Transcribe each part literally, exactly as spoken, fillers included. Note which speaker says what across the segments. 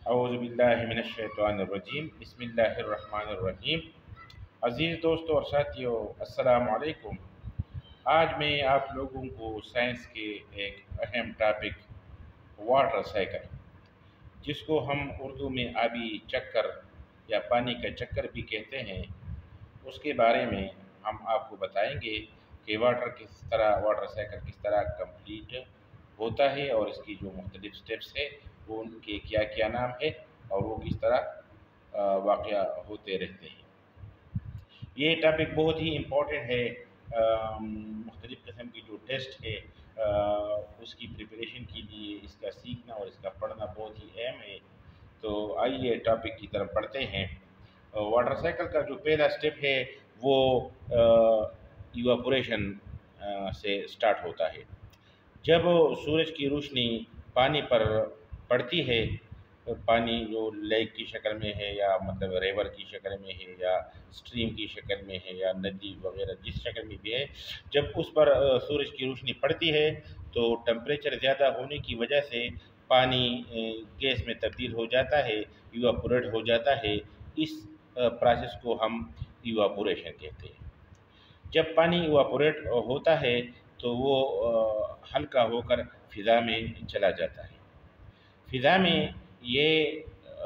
Speaker 1: اعوذ باللہ من الشیطان الرجیم بسم اللہ الرحمن الرحیم۔ عزیز دوستو اور ساتھیو، السلام علیکم۔ آج میں آپ لوگوں کو سائنس کے ایک اہم ٹاپک واٹر سائیکل، جس کو ہم اردو میں آبی چکر یا پانی کا چکر بھی کہتے ہیں، اس کے بارے میں ہم آپ کو بتائیں گے کہ واٹر کس طرح واٹر سائیکل کس طرح کمپلیٹ ہوتا ہے اور اس کی جو مختلف سٹیپس ہے وہ ان کے کیا کیا نام ہے اور وہ کس طرح واقع ہوتے رہتے ہیں۔ یہ ٹاپک بہت ہی امپورٹنٹ ہے۔ مختلف قسم کی جو ٹیسٹ ہے اس کی پریپریشن کے لیے اس کا سیکھنا اور اس کا پڑھنا بہت ہی اہم ہے۔ تو آئیے ٹاپک کی طرف پڑھتے ہیں۔ واٹر سائیکل کا جو پہلا سٹیپ ہے وہ ایواپوریشن سے سٹارٹ ہوتا ہے۔ جب سورج کی روشنی پانی پر پڑتی ہے، پانی جو لیک کی شکل میں ہے یا مطلب ریور کی شکل میں ہے یا اسٹریم کی شکل میں ہے یا ندی وغیرہ جس شکل میں بھی ہے، جب اس پر سورج کی روشنی پڑتی ہے تو ٹمپریچر زیادہ ہونے کی وجہ سے پانی گیس میں تبدیل ہو جاتا ہے، ایواپوریٹ ہو جاتا ہے۔ اس پروسیس کو ہم ایواپوریشن کہتے ہیں۔ جب پانی ایواپوریٹ ہوتا ہے تو وہ ہلکا ہو کر فضا میں چلا جاتا ہے۔ فضا میں یہ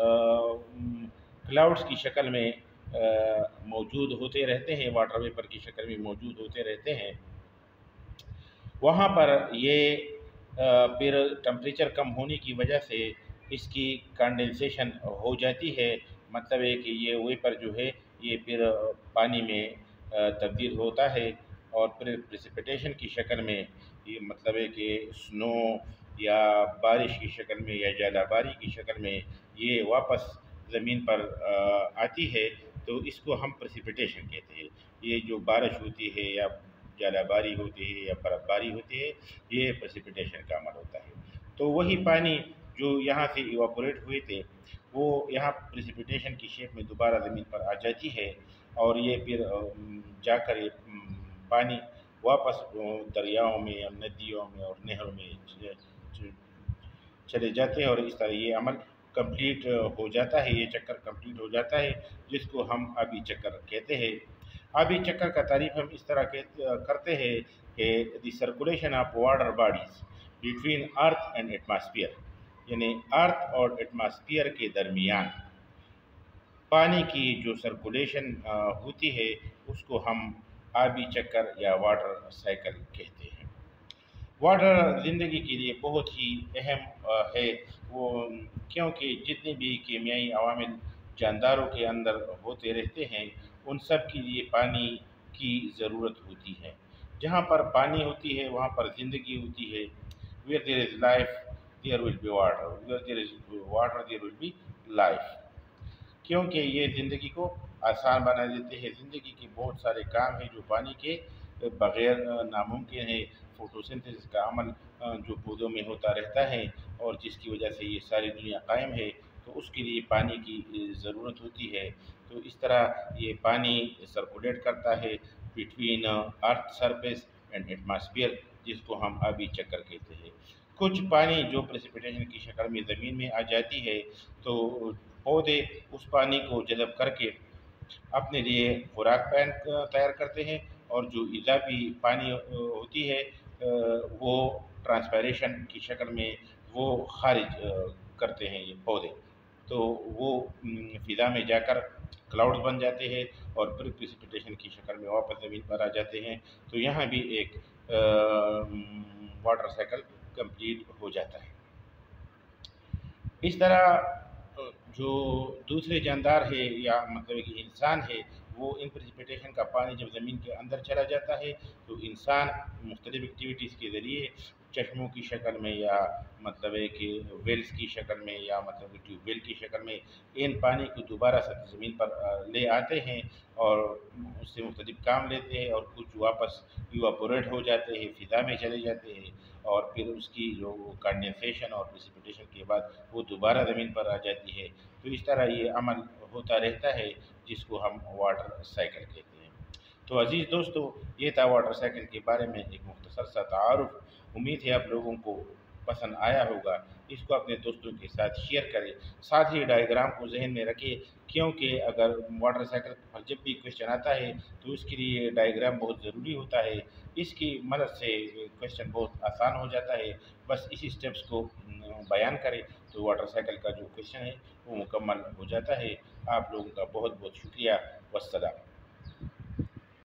Speaker 1: کلاؤڈز کی شکل میں موجود ہوتے رہتے ہیں، واٹر ویپر کی شکل میں موجود ہوتے رہتے ہیں۔ وہاں پر یہ پھر ٹمپریچر کم ہونے کی وجہ سے اس کی کنڈنسیشن ہو جاتی ہے، مطلب ہے کہ یہ ویپر جو ہے یہ پھر پانی میں تبدیل ہوتا ہے اور پھر پریسپیٹیشن کی شکل میں، یہ مطلب ہے کہ سنو یا بارش کی شکل میں یا ژالہ باری کی شکل میں یہ واپس زمین پر آتی ہے، تو اس کو ہم پریسپیٹیشن کہتے ہیں۔ یہ جو بارش ہوتی ہے یا ژالہ باری ہوتی ہے یا برف باری ہوتی ہے، یہ پریسپیٹیشن کا عمل ہوتا ہے۔ تو وہی پانی جو یہاں سے ایواپوریٹ ہوئے تھے وہ یہاں پریسپیٹیشن کی شیپ میں دوبارہ زمین پر آ جاتی ہے اور یہ پھر جا کر یہ پانی واپس دریاؤں میں یا ندیوں میں اور نہروں میں چلے جاتے ہیں اور اس طرح یہ عمل کمپلیٹ ہو جاتا ہے، یہ چکر کمپلیٹ ہو جاتا ہے، جس کو ہم آبی چکر کہتے ہیں۔ آبی چکر کا تعریف ہم اس طرح کرتے ہیں کہ the circulation of water bodies between earth and atmosphere, یعنی ارتھ اور ایٹماسفیئر کے درمیان پانی کی جو سرکولیشن ہوتی ہے اس کو ہم آبی چکر یا واٹر سائیکل کہتے ہیں۔ واٹر زندگی کے لیے بہت ہی اہم ہے، وہ کیونکہ جتنے بھی کیمیائی عوامل جانداروں کے اندر ہوتے رہتے ہیں ان سب کے لیے پانی کی ضرورت ہوتی ہے۔ جہاں پر پانی ہوتی ہے وہاں پر زندگی ہوتی ہے۔ where there is life there will be water, where there is water there will be life، کیونکہ یہ زندگی کو آسان بنا دیتے ہیں۔ زندگی کے بہت سارے کام ہیں جو پانی کے بغیر ناممکن ہے۔ فوٹوسنتھسس کا عمل جو پودوں میں ہوتا رہتا ہے اور جس کی وجہ سے یہ ساری دنیا قائم ہے، تو اس کے لیے پانی کی ضرورت ہوتی ہے۔ تو اس طرح یہ پانی سرکولیٹ کرتا ہے between earth surface and atmosphere, جس کو ہم آبی چکر کہتے ہیں۔ کچھ پانی جو پریسپیٹیشن کی شکل میں زمین میں آ جاتی ہے تو پودے اس پانی کو جذب کر کے اپنے لیے خوراک تیار کرتے ہیں، اور جو اضافی پانی ہوتی ہے وہ ٹرانسپائریشن کی شکل میں وہ خارج کرتے ہیں یہ پودے، تو وہ فضا میں جا کر کلاؤڈز بن جاتے ہیں اور پھر پریسپیٹیشن کی شکل میں واپس زمین پر آ جاتے ہیں۔ تو یہاں بھی ایک واٹر سائیکل کمپلیٹ ہو جاتا ہے۔ اس طرح جو دوسرے جاندار ہے یا مطلب کہ انسان ہے، وہ ان پریسپیٹیشن کا پانی جب زمین کے اندر چلا جاتا ہے تو انسان مختلف ایکٹیویٹیز کے ذریعے چشموں کی شکل میں یا مطلب ہے کہ ویلز کی شکل میں یا مطلب ٹیوب ویل کی شکل میں ان پانی کو دوبارہ سطح زمین پر لے آتے ہیں اور اس سے مختلف کام لیتے ہیں، اور کچھ واپس ایواپوریٹ ہو جاتے ہیں، فضا میں چلے جاتے ہیں، اور پھر اس کی جو کنڈنسیشن اور پریسپیٹیشن کے بعد وہ دوبارہ زمین پر آ جاتی ہے۔ تو اس طرح یہ عمل ہوتا رہتا ہے جس کو ہم واٹر سائیکل کہتے ہیں۔ تو عزیز دوستو، یہ تھا واٹر سائیکل کے بارے میں ایک مختصر سا تعارف۔ امید ہے آپ لوگوں کو پسند آیا ہوگا اس کو اپنے دوستوں کے ساتھ شیئر کریں، ساتھ ہی ڈائیگرام کو ذہن میں رکھیں، کیونکہ اگر موٹر سائیکل پر جب بھی کوشچن آتا ہے تو اس کے لیے ڈائیگرام بہت ضروری ہوتا ہے، اس کی مدد سے کوشچن بہت آسان ہو جاتا ہے، بس اسی اسٹیپس کو بیان کریں تو واٹر سائیکل کا جو کوشچن ہے وہ مکمل ہو جاتا ہے۔ آپ لوگوں کا بہت بہت شکریہ، والسلام۔